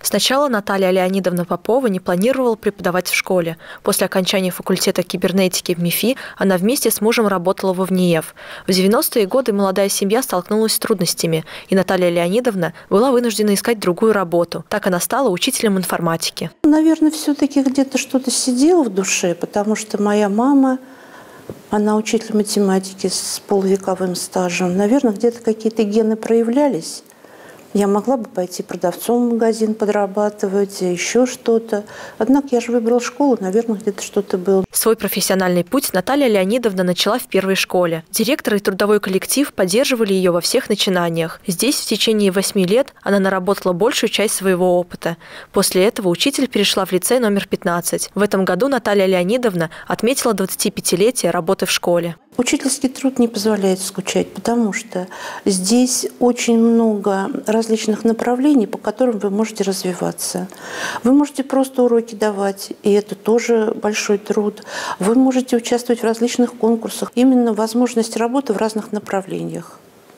Сначала Наталья Леонидовна Попова не планировала преподавать в школе. После окончания факультета кибернетики в МИФИ она вместе с мужем работала во ВНИЭФ. В 90-е годы молодая семья столкнулась с трудностями, и Наталья Леонидовна была вынуждена искать другую работу. Так она стала учителем информатики. Наверное, все-таки где-то что-то сидело в душе, потому что моя мама, она учитель математики с полувековым стажем. Наверное, где-то какие-то гены проявлялись. Я могла бы пойти продавцом в магазин подрабатывать, еще что-то. Однако я же выбрала школу, наверное, где-то что-то было. Свой профессиональный путь Наталья Леонидовна начала в первой школе. Директор и трудовой коллектив поддерживали ее во всех начинаниях. Здесь в течение 8 лет она наработала большую часть своего опыта. После этого учитель перешла в лицей номер 15. В этом году Наталья Леонидовна отметила 25-летие работы в школе. Учительский труд не позволяет скучать, потому что здесь очень много различных направлений, по которым вы можете развиваться. Вы можете просто уроки давать, и это тоже большой труд. Вы можете участвовать в различных конкурсах. Именно возможность работы в разных направлениях.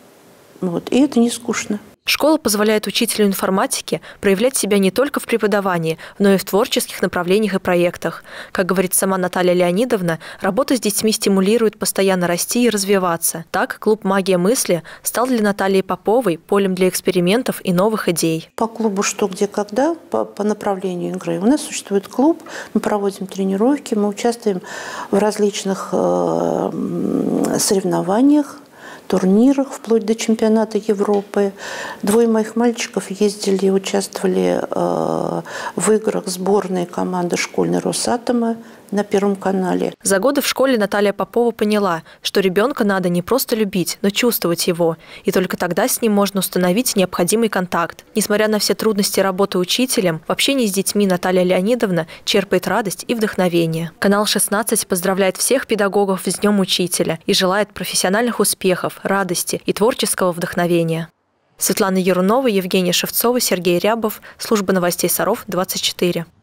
И это не скучно. Школа позволяет учителю информатики проявлять себя не только в преподавании, но и в творческих направлениях и проектах. Как говорит сама Наталья Леонидовна, работа с детьми стимулирует постоянно расти и развиваться. Так, клуб «Магия мысли» стал для Натальи Поповой полем для экспериментов и новых идей. По клубу «Что, где, когда» по направлению игры у нас существует клуб, мы проводим тренировки, мы участвуем в различных соревнованиях, турнирах, вплоть до чемпионата Европы. 2 моих мальчиков ездили и участвовали в играх сборной команды школьной Росатома на Первом канале. За годы в школе Наталья Попова поняла, что ребенка надо не просто любить, но чувствовать его. И только тогда с ним можно установить необходимый контакт. Несмотря на все трудности работы учителем, в общении с детьми Наталья Леонидовна черпает радость и вдохновение. Канал 16 поздравляет всех педагогов с Днем Учителя и желает профессиональных успехов, радости и творческого вдохновения. Светлана Ярунова, Евгения Шевцова, Сергей Рябов. Служба новостей Саров, 24.